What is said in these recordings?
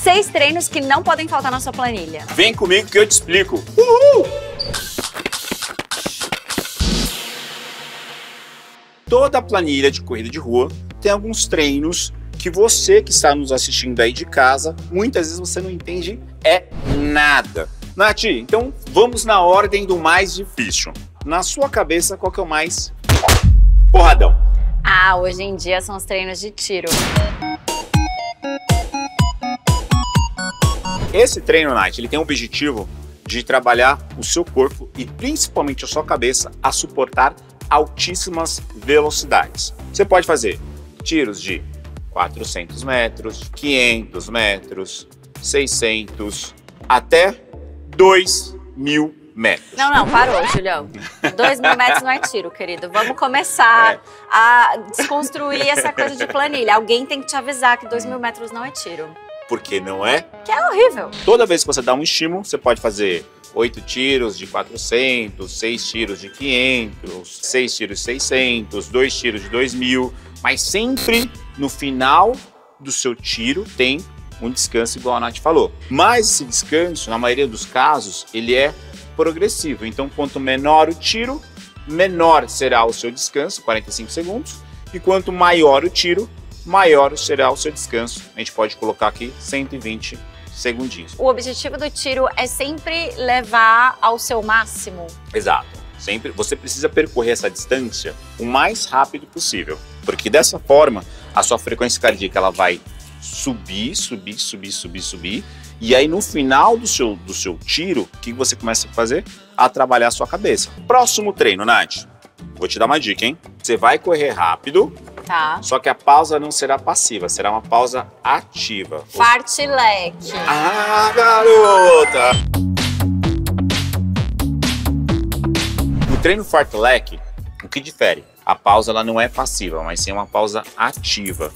6 treinos que não podem faltar na sua planilha. Vem comigo que eu te explico. Uhul! Toda a planilha de corrida de rua tem alguns treinos que você que está nos assistindo aí de casa, muitas vezes você não entende nada. Nath, então vamos na ordem do mais difícil. Na sua cabeça, qual que é o mais porradão? Ah, hoje em dia são os treinos de tiro. Esse treino, Nath, ele tem o objetivo de trabalhar o seu corpo e principalmente a sua cabeça a suportar altíssimas velocidades. Você pode fazer tiros de 400 metros, 500 metros, 600, até 2.000 metros. Não, parou, Julião. 2.000 metros não é tiro, querido. Vamos começar a desconstruir essa coisa de planilha. Alguém tem que te avisar que 2.000 metros não é tiro. Porque não é? Que é horrível. Toda vez que você dá um estímulo, você pode fazer 8 tiros de 400, 6 tiros de 500, 6 tiros de 600, 2 tiros de 2.000, mas sempre no final do seu tiro tem um descanso igual a Nath falou. Mas esse descanso, na maioria dos casos, ele é progressivo. Então, quanto menor o tiro, menor será o seu descanso, 45 segundos, e quanto maior o tiro, maior será o seu descanso. A gente pode colocar aqui 120 segundinhos. O objetivo do tiro é sempre levar ao seu máximo. Exato. Sempre você precisa percorrer essa distância o mais rápido possível, porque dessa forma a sua frequência cardíaca ela vai subir, e aí no final do seu tiro, o que você começa a fazer? A trabalhar a sua cabeça. Próximo treino, Nath, vou te dar uma dica, hein? Você vai correr rápido, tá? Só que a pausa não será passiva, será uma pausa ativa. Fartlek. Ah, garota! No treino fartlek, o que difere? A pausa ela não é passiva, mas sim uma pausa ativa.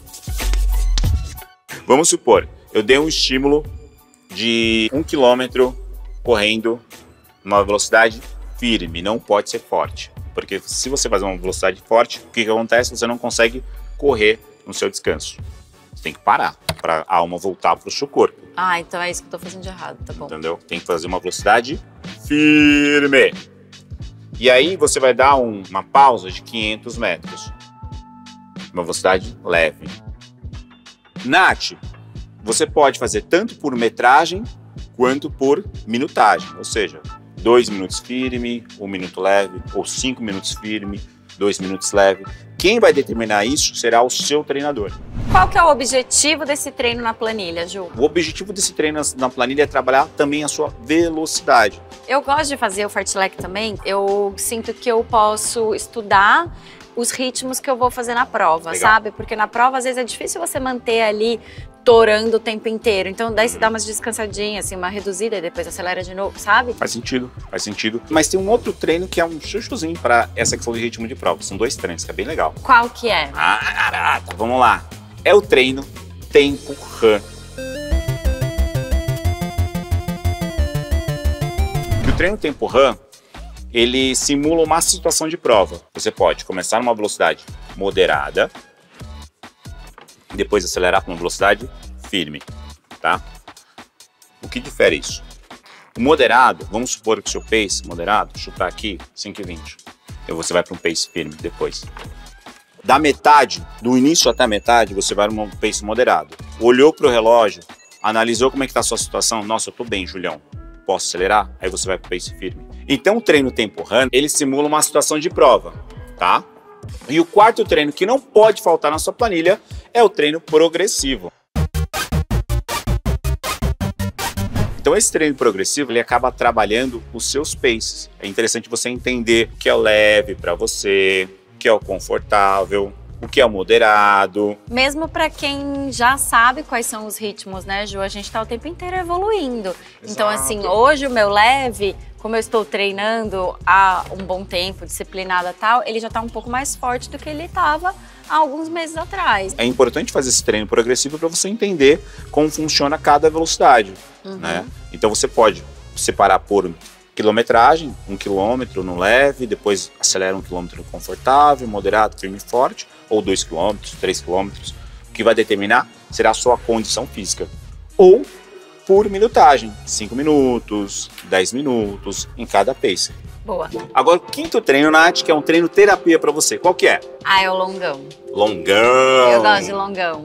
Vamos supor, eu dei um estímulo de 1 km correndo numa velocidade firme, não pode ser forte. Porque se você fazer uma velocidade forte, o que acontece? Você não consegue correr no seu descanso. Você tem que parar para a alma voltar para o seu corpo. Ah, então é isso que eu tô fazendo de errado, tá bom. Entendeu? Tem que fazer uma velocidade firme. E aí você vai dar uma pausa de 500 metros. Uma velocidade leve. Nath, você pode fazer tanto por metragem quanto por minutagem. Ou seja, 2 minutos firme, 1 minuto leve, ou 5 minutos firme, 2 minutos leve. Quem vai determinar isso será o seu treinador. Qual que é o objetivo desse treino na planilha, Ju? O objetivo desse treino na planilha é trabalhar também a sua velocidade. Eu gosto de fazer o fartlek também. Eu sinto que eu posso estudar os ritmos que eu vou fazer na prova, Legal. sabe? Porque na prova, às vezes, é difícil você manter ali torando o tempo inteiro. Então, daí você dá umas descansadinhas, assim, uma reduzida e depois acelera de novo, sabe? Faz sentido, faz sentido. Mas tem um outro treino que é um chuchuzinho para essa questão de ritmo de prova. São 2 treinos, que é bem legal. Qual que é? Ah, vamos lá. É o treino tempo run. Que o treino tempo run, ele simula uma situação de prova. Você pode começar numa velocidade moderada, depois acelerar para uma velocidade firme, tá? O que difere isso? O moderado, vamos supor que o seu pace moderado, chutar aqui 5,20. E você vai para um pace firme depois. Da metade, do início até a metade, você vai num pace moderado. Olhou para o relógio, analisou como é que está a sua situação. Nossa, eu tô bem, Julião. Posso acelerar? Aí você vai para o pace firme. Então o treino tempo run, ele simula uma situação de prova, tá? E o quarto treino que não pode faltar na sua planilha é o treino progressivo. Então esse treino progressivo, ele acaba trabalhando os seus paces. É interessante você entender o que é leve para você, o que é o confortável, o que é o moderado. Mesmo para quem já sabe quais são os ritmos, né, Ju? A gente tá o tempo inteiro evoluindo. Exato. Então, assim, hoje o meu leve, como eu estou treinando há um bom tempo, disciplinada e tal, ele já tá um pouco mais forte do que ele tava há alguns meses atrás. É importante fazer esse treino progressivo para você entender como funciona cada velocidade, né? Então você pode separar por quilometragem, 1 km no leve, depois acelera 1 km confortável, moderado, firme e forte, ou 2 km, 3 km. O que vai determinar será a sua condição física. ou por minutagem, 5 minutos, 10 minutos em cada pace. Boa. Agora, o quinto treino, Nath, que é um treino terapia pra você, qual que é? Ah, é o longão. Longão! Eu gosto de longão.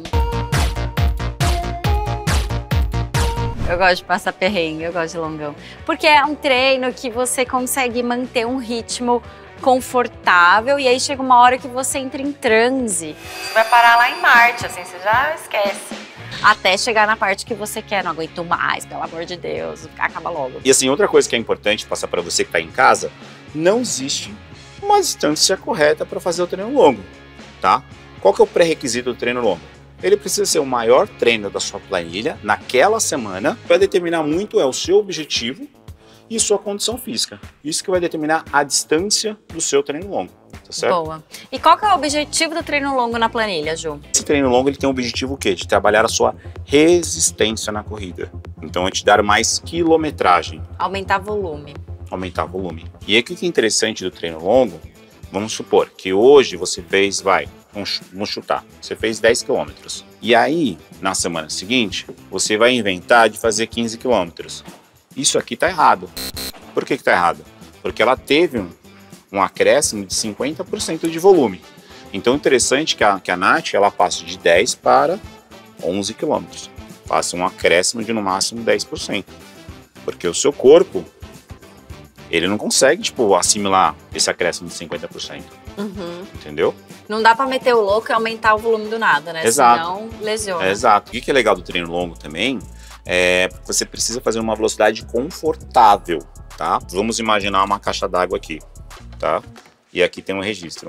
Eu gosto de passar perrengue, eu gosto de longão. Porque é um treino que você consegue manter um ritmo confortável e aí chega uma hora que você entra em transe. Você vai parar lá em Marte, assim, você já esquece. Até chegar na parte que você quer, não aguento mais, pelo amor de Deus, acaba logo. E assim, outra coisa que é importante passar para você que está em casa, não existe uma distância correta para fazer o treino longo, tá? Qual que é o pré-requisito do treino longo? Ele precisa ser o maior treino da sua planilha naquela semana, para determinar muito o seu objetivo e sua condição física. Isso que vai determinar a distância do seu treino longo, tá certo? Boa. E qual que é o objetivo do treino longo na planilha, Ju? Esse treino longo ele tem o objetivo o quê? De trabalhar a sua resistência na corrida. Então, é te dar mais quilometragem. Aumentar volume. Aumentar volume. E aí, o que é interessante do treino longo? Vamos supor que hoje você fez, vamos chutar, você fez 10 km. E aí, na semana seguinte, você vai inventar de fazer 15 km. Isso aqui tá errado. Por que tá errado? Porque ela teve um acréscimo de 50% de volume. Então, interessante que a Nath, ela passa de 10 para 11 km. Passa um acréscimo de no máximo 10%. Porque o seu corpo, ele não consegue, tipo, assimilar esse acréscimo de 50%. Uhum. Entendeu? Não dá pra meter o louco e aumentar o volume do nada, né? Exato. Senão lesiona. Exato. O que é legal do treino longo também é que você precisa fazer uma velocidade confortável, tá? Vamos imaginar uma caixa d'água aqui, tá? E aqui tem um registro.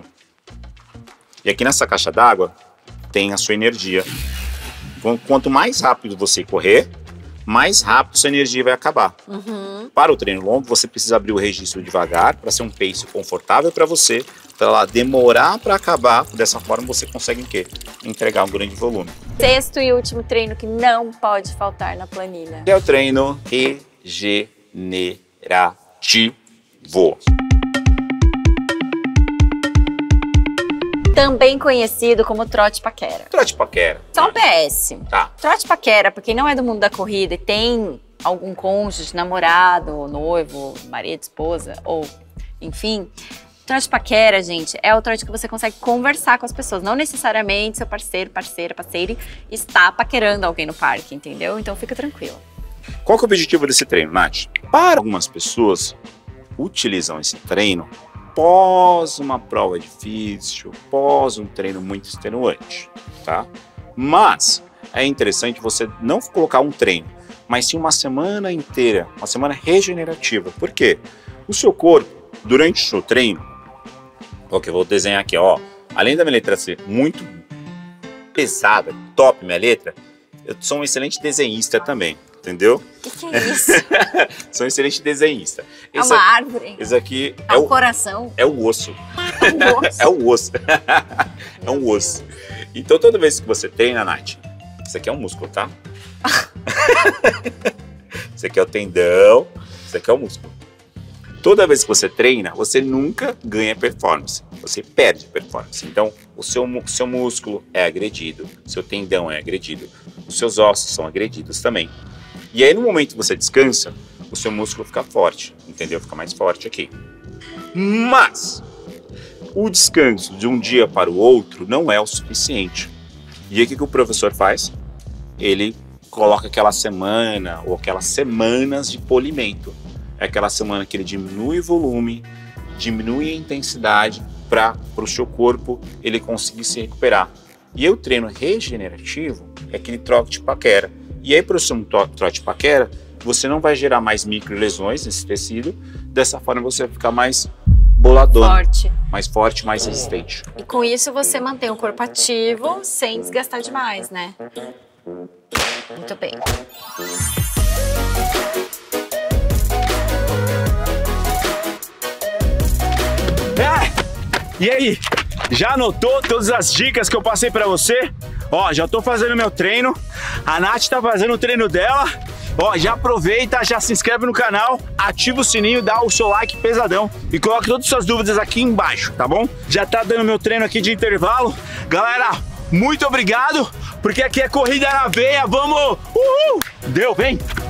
E aqui nessa caixa d'água tem a sua energia. Quanto mais rápido você correr, mais rápido sua energia vai acabar. Uhum. Para o treino longo, você precisa abrir o registro devagar para ser um pace confortável para você, para ela demorar para acabar. Dessa forma, você consegue o quê? Entregar um grande volume. Sexto e último treino que não pode faltar na planilha. É o treino regenerativo. Também conhecido como trote paquera. Trote paquera. Só um PS. Tá. Trote paquera, pra quem não é do mundo da corrida e tem algum cônjuge, namorado, noivo, marido, esposa, ou enfim, trote paquera, gente, é o trote que você consegue conversar com as pessoas. Não necessariamente seu parceiro, parceira, parceira está paquerando alguém no parque, entendeu? Então fica tranquilo. Qual que é o objetivo desse treino, Nath? Para algumas pessoas, utilizam esse treino pós uma prova difícil, pós um treino muito extenuante, tá? Mas é interessante você não colocar um treino, mas sim uma semana inteira, uma semana regenerativa. Por quê? O seu corpo, durante o seu treino, eu vou desenhar aqui, ó, além da minha letra ser muito pesada, top minha letra, eu sou um excelente desenhista também, entendeu? O que é isso? Sou um excelente desenhista. É uma árvore? Esse aqui é o coração? É o osso. É o osso. É um osso. Então toda vez que você treina, Nath, isso aqui é um músculo, tá? Isso aqui é o tendão, isso aqui é o músculo. Toda vez que você treina, você nunca ganha performance, você perde performance. Então, o seu músculo é agredido, o seu tendão é agredido, os seus ossos são agredidos também. E aí, no momento que você descansa, o seu músculo fica forte, entendeu? Fica mais forte aqui. Mas, o descanso de um dia para o outro não é o suficiente. E aí, o que o professor faz? Ele coloca aquela semana ou aquelas semanas de polimento. É aquela semana que ele diminui o volume, diminui a intensidade para o seu corpo ele conseguir se recuperar. E aí o treino regenerativo é aquele trote paquera. E aí para o seu trote paquera, você não vai gerar mais micro lesões nesse tecido, dessa forma você vai ficar mais boladona, mais forte, mais resistente. E com isso você mantém o corpo ativo sem desgastar demais, né? Muito bem. E aí, já anotou todas as dicas que eu passei pra você? Ó, já tô fazendo meu treino, a Nath tá fazendo o treino dela. Ó, já aproveita, já se inscreve no canal, ativa o sininho, dá o seu like pesadão e coloca todas as suas dúvidas aqui embaixo, tá bom? Já tá dando meu treino aqui de intervalo. Galera, muito obrigado, porque aqui é corrida na veia, vamos! Uhul! Deu, vem.